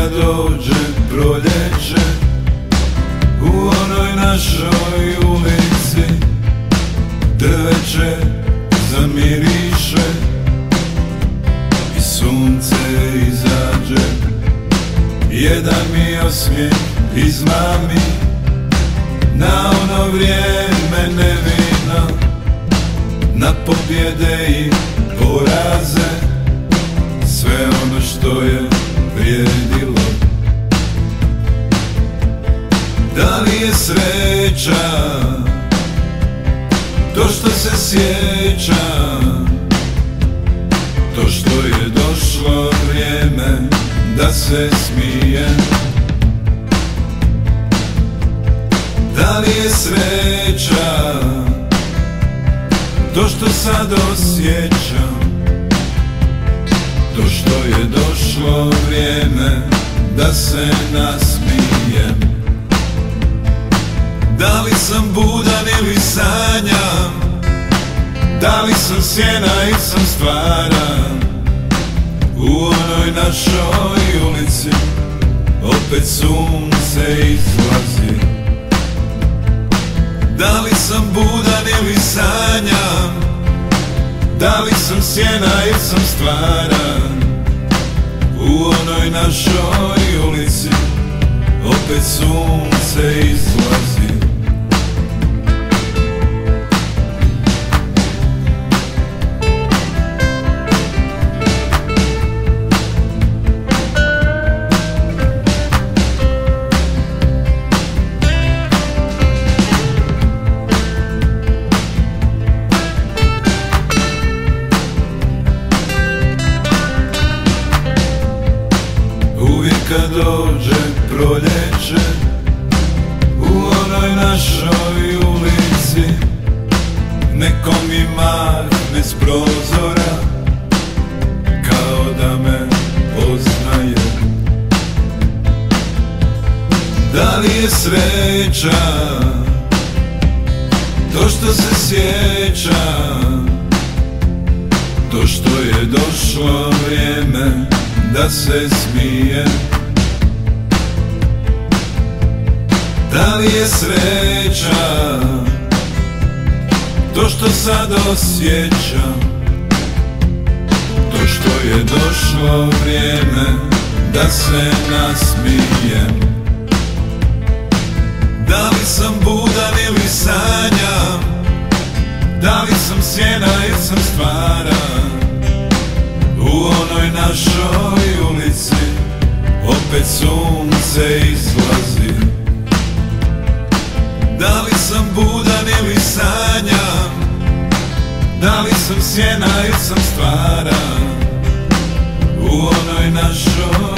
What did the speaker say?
kad dođe proljeće u onoj našoj ulici, drveće zamiriše i sunce izađe, jedan mi osmijeh izmami na ono vrijeme nevino, na pobjede i poraze, sve ono što je vrijedilo. Da li je sreća to što se sjećam, to što je došlo vrijeme da se smijem? Da li je sreća to što sad osjećam, to što je došlo vrijeme da se nasmijem? Da li sam budan ili sanjam, da li sam sjena ili sam stvaran, u onoj našoj ulici opet sunce izlazi. Da li sam budan ili sanjam, da li sam sjena ili sam stvaran, u onoj našoj ulici opet sunce izlazi. Kad dođe proljeće u onoj našoj ulici, neko mi mahne s prozora kao da me poznaje. Da li je sreća to što se sjećam, to što je došlo vrijeme da se smijem? Da li je sreća to što sad osjećam, to što je došlo vrijeme da se nasmijem? Da li sam budan ili sanjam, da li sam sjena ili sam stvaran, u onoj našoj ulici opet sunce izlazi. Da li sam budan ili sanjam, da li sam sjena ili sam stvaran, u onoj našoj